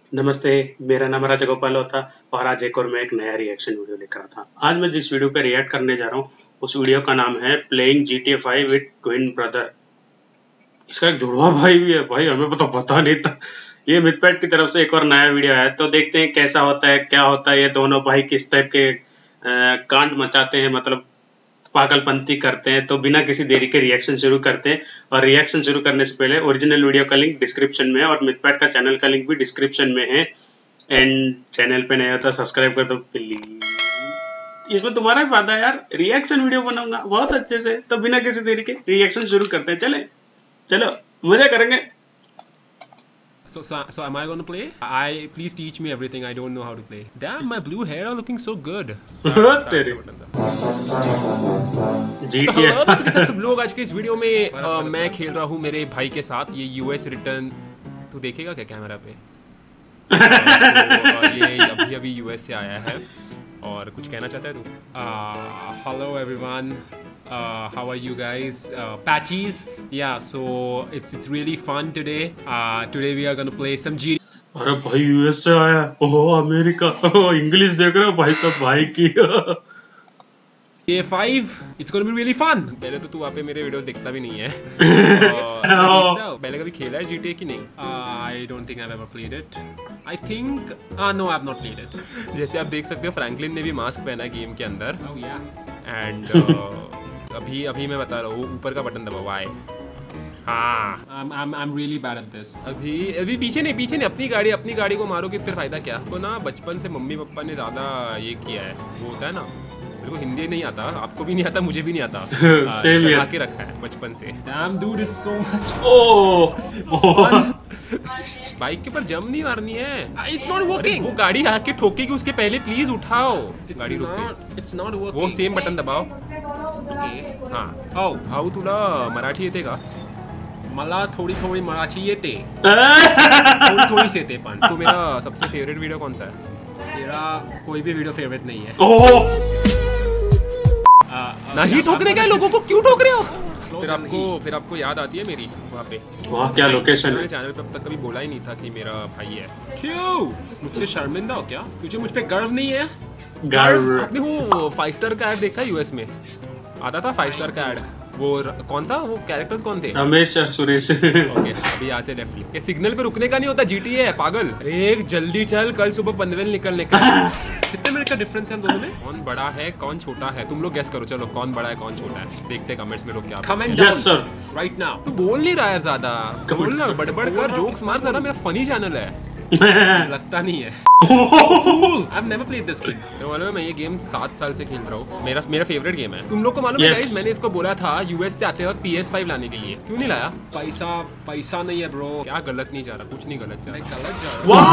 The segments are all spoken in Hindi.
नमस्ते, मेरा नाम राजा गोपाल होता और आज एक और मैं एक नया रिएक्शन वीडियो लेकर आता हूँ। आज मैं जिस वीडियो पे रिएक्ट करने जा रहा हूँ उस वीडियो का नाम है playing GTA 5 with twin brother. इसका एक जुड़वा भाई भी है। भाई हमें तो पता नहीं था। ये मिथपैट की तरफ से एक और नया वीडियो है, तो देखते हैं कैसा होता है, क्या होता है। ये दोनों भाई किस टाइप के कांड मचाते हैं, मतलब पागलपंती करते हैं। तो बिना किसी देरी के रिएक्शन शुरू करते हैं। और रिएक्शन शुरू करने से पहले ओरिजिनल वीडियो का लिंक डिस्क्रिप्शन में है और मिथपैट का चैनल का लिंक भी डिस्क्रिप्शन में है। एंड चैनल पे नया होता सब्सक्राइब कर दो प्लीज। इसमें तुम्हारा भी फायदा है यार। रिएक्शन वीडियो बनाऊंगा बहुत अच्छे से, तो बिना किसी देरी के रिएक्शन शुरू करते हैं। चलो मजा करेंगे। So am I gonna play? Please teach me everything. I don't know how to play. Damn, my blue hair are looking so good. तेरे GTA। सब लोग आज के इस वीडियो में मैं खेल रहा हूँ मेरे भाई के साथ। ये US रिटर्न तू देखेगा क्या कैमरा पे? ये अभी US से आया है और कुछ कहना चाहता है तू? Hello everyone. How are you guys? Patties. Yeah, so it's really fun today. Today we are gonna play some GTA. अरे भाई US से आया। ओहो अमेरिका। इंग्लिश देख रहे हो भाई साहब भाई की। GTA 5. It's gonna be really fun. पहले तो तू वहाँ पे मेरे वीडियोस देखता भी नहीं है। पहले कभी खेला है GTA की नहीं? I don't think I've ever played it. I think no, I've not played it. जैसे आप देख सकते हो फ्रैंकलिन ने भी मास्क पहना है गेम के अंदर। Oh yeah. And अभी मैं बता रहा हूँ, ऊपर का बटन दबाओ वाई। हाँ, I'm really bad at this. अभी पीछे नहीं अपनी गाड़ी को मारोगे फिर फायदा क्या? तो ना बचपन से मम्मी पापा ने ज़्यादा ये किया है, वो होता है ना, मेरे को हिंदी नहीं आता, आपको भी नहीं आता, मुझे भी नहीं आता। चला के रखा है बचपन से। Damn dude is so much. Bike के ऊपर जंप नहीं मारनी है। It's not working. वो गाड़ी आके ठोकेगी उसके पहले प्लीज उठाओ। गाड़ी रुक गई। It's not working. वो सेम बटन दबाओ। हाँ, भाऊ तुला मराठी येते का? मला थोड़ी मराठी येते। थोड़ी येते पण। तो मेरा सबसे फेवरेट वीडियो कौन सा है? तेरा कोई भी वीडियो फेवरेट नहीं है। नहीं ठोकने का, लोगों को क्यों ठोक रहे हो? फिर आपको याद आती है मेरी वहाँ पे। वहाँ क्या लोकेशन है? चैनल पे अब तक कभी बोला ही नहीं था कि मेरा भाई है। क्यों? मुझसे शर्मिंदा हो क्या? तुझे मुझ पे गर्व नहीं है? आपने वो 5 स्टार का ऐड देखा यूएस में? आता था 5 स्टार का ऐड। वो कौन था? वो कैरेक्टर्स कौन थे? रमेश और सुरेश। ओके, अभी यहाँ से लेफ्ट ले। सिग्नल पे रुकने का नहीं होता, GTA है पागल। एक जल्दी चल, कल सुबह पनवेल निकलने का। कितने मिनट का डिफरेंस है हम दोनों में? कौन बड़ा है कौन छोटा है? तुम लोग गेस करो। चलो कौन बड़ा है कौन छोटा है? देखते कमेंट्स में लोग क्या comment. Yes sir, right now. तू बोल नहीं रहा है ज्यादा, बोल ना, बड़बड़ कर, जोक्स मार जरा। मेरा फनी चैनल है। लगता नहीं है। I've never played this game. तो मालूम है मैं ये गेम 7 साल से खेल रहा हूँ। मेरा फेवरेट गेम है। तुम लोग को मालूम है गाइस, मैंने इसको बोला था यूएस से आते वक्त PS5 लाने के लिए। क्यों नहीं लाया? पैसा नहीं है ब्रो। क्या गलत नहीं जा रहा? कुछ नहीं गलत जा रहा।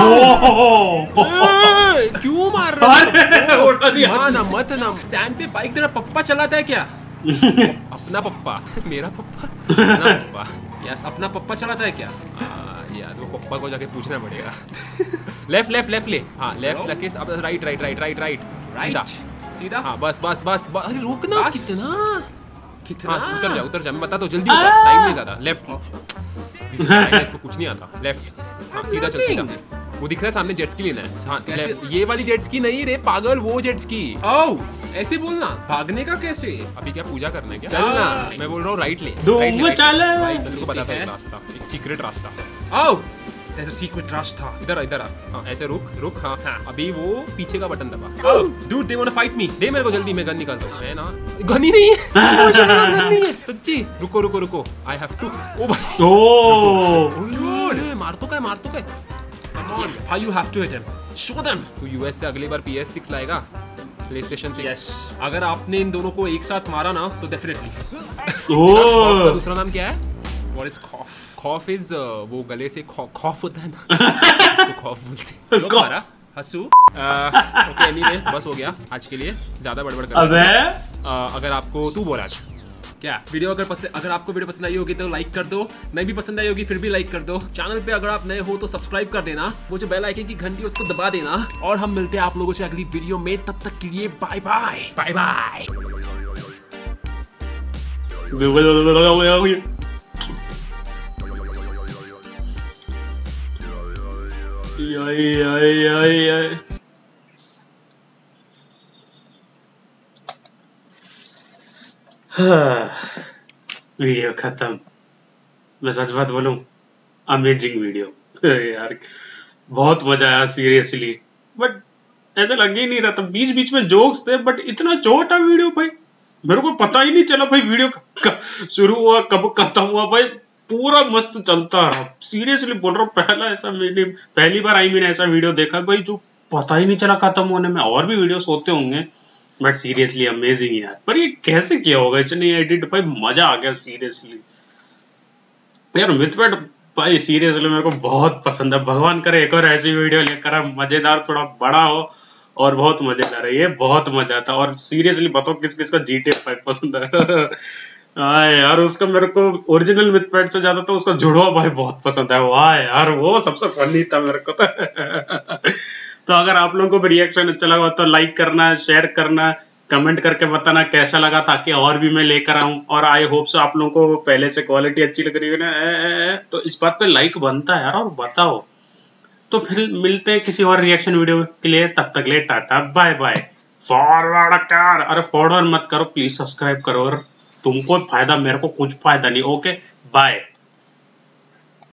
क्यों मार रहा है? मत ना स्टैंड पे बाइक तेरा पप्पा चलाता है क्या? अपना पप्पा? मेरा पप्पा? अपना पप्पा। यस, अपना पप्पा चलाता है क्या? यार वो पप्पा को जाके पूछना पड़ेगा। लेफ्ट ले। हाँ लेफ्ट लगे, अब राइट सीधा। हाँ बस। अरे रुकना। कितना? हाँ, उतर जा मैं बताता हूँ, जल्दी उतर, टाइम नहीं ज्यादा। लेफ्ट। इसको कुछ नहीं आता। लेफ्ट। हाँ सीधा चल, सीधा। वो दिख रहा है सामने, जेट स्की लेना है। हाँ ये वाली जेट स्की नहीं रे पागल, वो जेट स्की। ऐसे बोलना, भागने का कैसे? अभी क्या पूजा करना है क्या? चलना, मैं बोल रहा हूँ राइट ले। तेरे को बताता है रास्ता, एक सीक्रेट रास्ता। सीक्रेट रास्ता। इधर आ। हाँ ऐसे रुक। हाँ अभी वो पीछे का बटन दबा। Dude they want to fight me. दे मेरे को जल्दी, मैं गन निकालता हूँ। मैं ना गन ही नहीं है। सच्ची। रुको। I have to. ओ भाई मार तो क्या? Come on, how you have to hit him? Show them. तो US से अगली बार PS6 लाएगा, PlayStation 6। Yes. अगर आपने इन दोनों को एक साथ मारा ना तो डेफिनेटली। दूसरा नाम क्या है? What is cough? Cough is वो गले से cough होता है ना, इसको cough बोलते हैं। मारा हंसू। ओके एनीवे, बस हो गया आज के लिए, ज्यादा बड़बड़ कर। अगर आपको तू बोल आज क्या वीडियो अगर आपको वीडियो पसंद आई होगी तो लाइक कर दो, नहीं भी पसंद आई होगी फिर भी लाइक कर दो। चैनल पे अगर आप नए हो तो सब्सक्राइब कर देना, वो जो बेल आइकन की घंटी उसको दबा देना। और हम मिलते हैं आप लोगों से अगली वीडियो में, तब तक के लिए बाय बाय। वीडियो खत्म। मैं सच बात बोलूं, अमेजिंग वीडियो यार, बहुत मजा आया सीरियसली। बट ऐसा लग ही नहीं रहा था, बीच बीच में जोक्स थे बट इतना छोटा वीडियो भाई, मेरे को पता ही नहीं चला भाई वीडियो शुरू हुआ कब खत्म हुआ भाई, पूरा मस्त चलता रहा। सीरियसली बोल रहा हूँ, पहली बार मैंने ऐसा वीडियो देखा भाई जो पता ही नहीं चला खत्म होने में। और भी वीडियोस होते होंगे बट सीरियसली अमेजिंग यार। पर ये कैसे किया होगा इसने एडिट भाई, मजा आ गया सीरियसली यार। मिथपेट भाई सीरियसली मेरे को बहुत पसंद है। भगवान करे एक और ऐसी वीडियो लेकर आए, मजेदार, थोड़ा बड़ा हो और बहुत मजेदार है। ये बहुत मजा आता। और सीरियसली बताओ किस किस को GTA 5 पसंद है। हाँ यार, उसका मेरे को ओरिजिनल मिथपेट से ज्यादा तो उसका जुड़वा भाई बहुत पसंद है। वाह यार, वो सबसे फनी था मेरे को तो अगर आप लोगों को भी रिएक्शन अच्छा लगा तो लाइक करना, शेयर करना, कमेंट करके बताना कैसा लगा, ताकि और भी मैं लेकर आऊं। और आई होप सो आप लोगों को पहले से क्वालिटी अच्छी लग रही है ना, तो इस बात पे लाइक बनता है यार। और बताओ, तो फिर मिलते हैं किसी और रिएक्शन वीडियो के लिए। तब तक ले टाटा बाय बाय। फॉरवर्ड कर, अरे फॉरवर्ड मत करो प्लीज, सब्सक्राइब करो। और तुमको फायदा, मेरे को कुछ फायदा नहीं। Okay bye.